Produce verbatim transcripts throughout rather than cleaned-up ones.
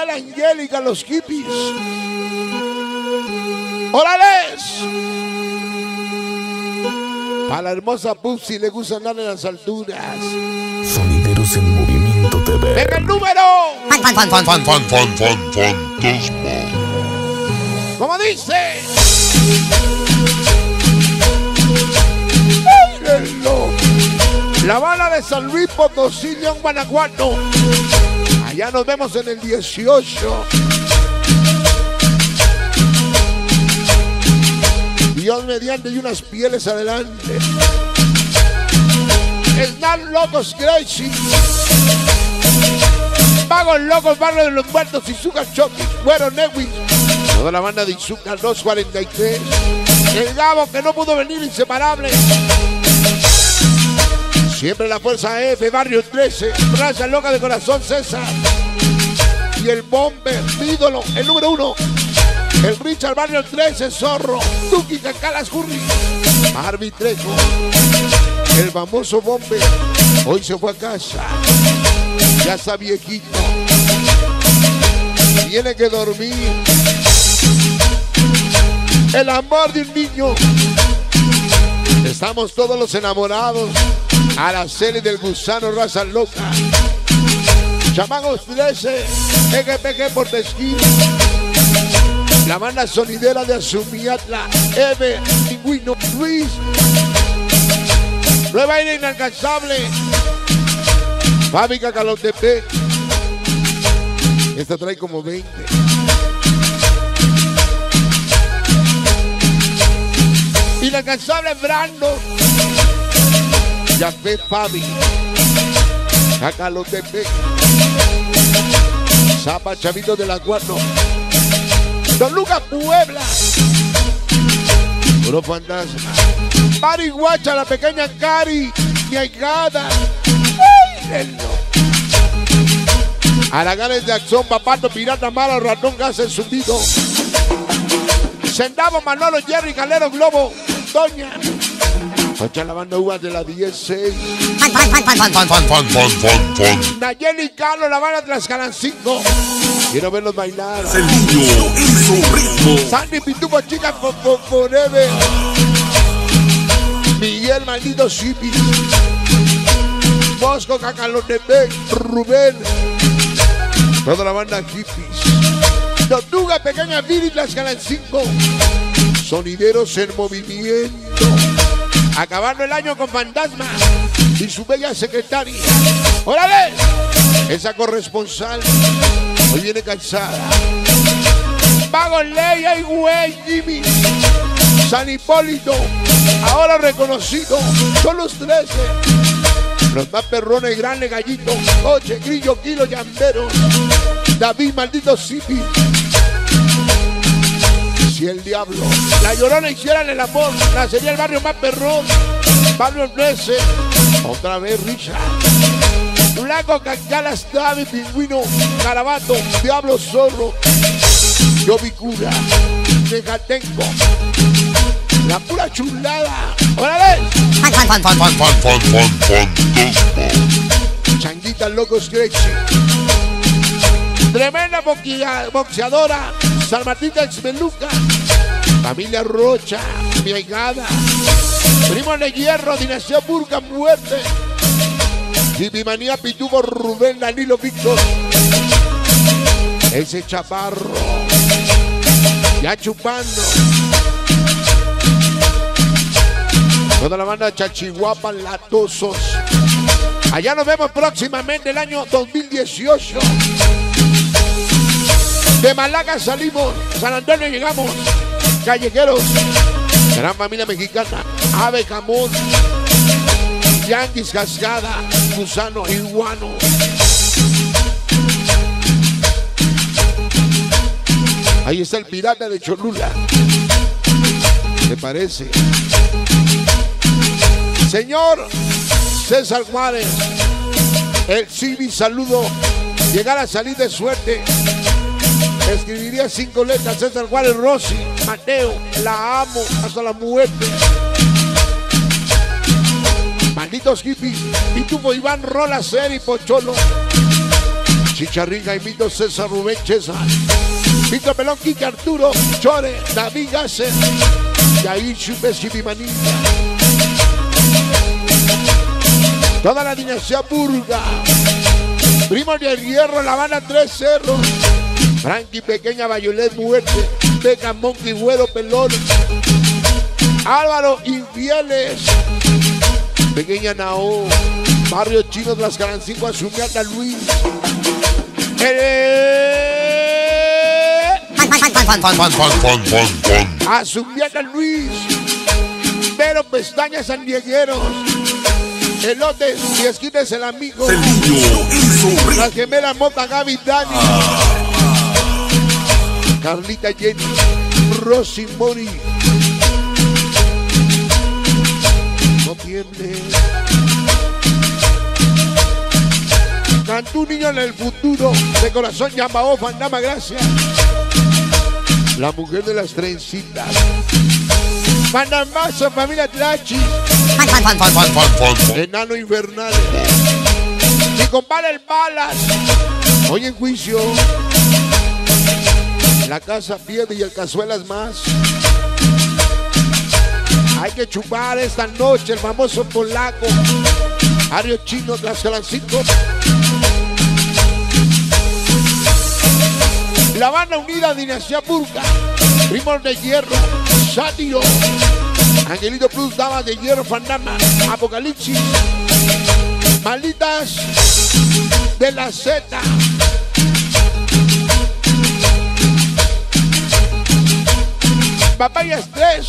Manuel Angélica, los hippies. ¡Órales! Para la hermosa Pupsi le gusta andar en las alturas. Sonideros en Movimiento T V. ¡Venga el número! Fan, fan, fan, fan, fan, fan, fan, fan, fantasma. ¿Cómo dice? ¡Mírenlo! La bala de San Luis Potosí, León, Guanajuato. Allá nos vemos en el dieciocho. Dios mediante y unas pieles adelante. Están locos crazy. Vagos locos, barrio de los muertos, Izuka Chucky, Güero Newis. Toda la banda de Izuka dos cuarenta y tres. El Gabo que no pudo venir, inseparable. Siempre la fuerza F, Barrio trece. Raza loca de corazón, César. Y el Bomber, mi ídolo, el número uno. El Richard, Barrio trece, Zorro. Tuki, Cacalas, Curry. Barbie Trejo. El famoso Bomber. Hoy se fue a casa. Ya está viejito. Tiene que dormir. El amor de un niño. Estamos todos los enamorados. A la serie del gusano, raza loca. Chamagos trece. Pegue, pegue por Tesquín. La banda sonidera de Azumiatla, Eve, Pingüino, Luis. Nueva Aire Inalcanzable. Fábrica Calotepec. Esta trae como veinte. Inalcanzable Brando. Yafé Fabi. Calotepec. Zapa Chavito de la Cuatro. Don Lucas Puebla. Puro fantasma. Pariguacha, la pequeña Cari. Mi ahijada. Araganes de Acción, Papato, Pirata, Malo, Ratón, Gas, el Zumbido. Sendavo, Manolo, Jerry, Calero, Globo, Doña. Pacha la banda uvas de la dieciséis. Fan, fan, fan, fan, fan, fan, fan, fan, fan, fan, fan. Nayeli Carlos, la banda Tlaxcalancingo. Quiero verlos bailar. El niño en su ritmo. Sandy Pitupo, chica, forever. Miguel, maldito Zipi. Bosco, Cacalotepec, Rubén. Toda la banda hippies. Tortuga, pequeña Viri, Tlaxcalancingo. Sonideros en movimiento. Acabando el año con Fantasma y su bella secretaria. ¡Órale! Esa corresponsal hoy viene cansada. Pago Ley, ay güey, Jimmy. San Hipólito, ahora reconocido. Son los trece. Los más perrones, grande gallito. Coche, grillo, kilo, llambero. David, maldito Zipi. Si el diablo, la Llorona hicieran el amor, nacería el barrio más perrón. Pablo trece, otra vez Richard. Blanco, Cacalas, David, Pingüino, Carabato, Diablo, Zorro. Yo vi cura, Tejatenco. La pura chulada. ¡Órale! Fan, fan, fan, fan, fan, fan, fan, fan, Fantasma. Changuita, locos, Crazy. Tremenda boxeadora. San Martín de Exmeluca. Familia Rocha, mi ahijada. Primo de Hierro, Dinastía Burga, Muerte. Jibimanía, Pitubo, Rubén, Danilo, Víctor. Ese chaparro. Ya chupando. Toda la banda Chachihuapa, Latosos. Allá nos vemos próximamente el año dos mil dieciocho. De Malaga salimos, San Antonio llegamos, callejeros, gran familia mexicana, Ave Jamón, Yanquis Cascada, Gusano, Iguano. Ahí está el pirata de Cholula. ¿Te parece? Señor César Juárez, el Civi, saludo, llegar a salir de suerte. Escribiría cinco letras, César Juárez, Rossi, Mateo, la amo hasta la muerte. Malditos hippies, Pitufo, Iván, Rola, Seri, Pocholo. Chicharrín, Jaimito, César, Rubén, César. Víctor Pelón, Kike, Arturo, Chore, David Gasser, Yair, Chupes, Chipimanilla. Toda la dinastía Burga. Primo del Hierro, La Habana, Tres Cerros. Frankie, Pequeña, Bayolet, Muerte. Beca, Monkey, Güero, Pelón. Álvaro, Infieles. Pequeña Nao. Barrio Chino, Tlaxcalancingo, Azumiaca, Luis. Azumiaca, Luis. Vero, Pestaña, San Diegueros. Elotes y esquites, el amigo. El niño hizo La gemela Mota, Gaby, Dani. Carlita, Jenny. Rosy, Mori. No tiene. Cantú, niño en el futuro. De corazón, Yambao, Fandama, gracias. La mujer de las trencitas. Manamazo, familia Tlachi. Enano Infernal. Mi compadre el Balas. Hoy en juicio. La casa pierde y el cazuelas más. Hay que chupar esta noche el famoso polaco. Barrio Chino, Tlaxcalancingo. La Banda Unida, Dinastía Burga. Primos de Hierro. Sátiro. Angelito Plus, Damas de Hierro, Fandama, Apocalipsis. Malditas de la Z. Papayas tres.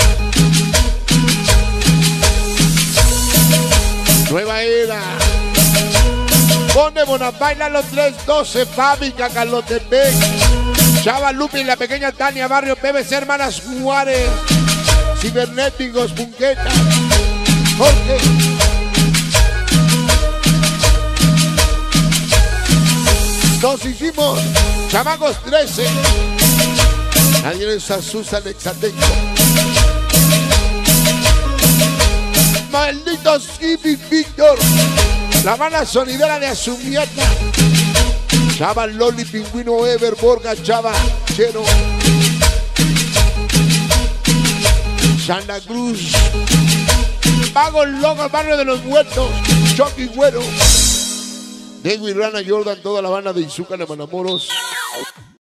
Nueva Era. Conde Bonapaila, los tres doce, Fábrica, Calotepec. Chava Lupi y la pequeña Tania, Barrio P B C, Hermanas Juárez. Cibernéticos, Punqueta. Jorge. Nos hicimos chamacos trece. Nadie les asusta el Exateco. Malditos Skippy Víctor. La Habana Sonidera de Azumiaca. Chava Loli, Pingüino, Ever, Borga, Chava, Chero. Santa Cruz. Pago Loco, Barrio de los Muertos. Chucky Güero. Diego y Rana Jordan, toda la Habana de Izúcar de Manamoros.